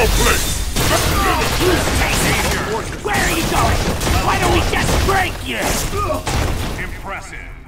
your place! You stay there! Where are you going? Why don't we just break you? Impressive.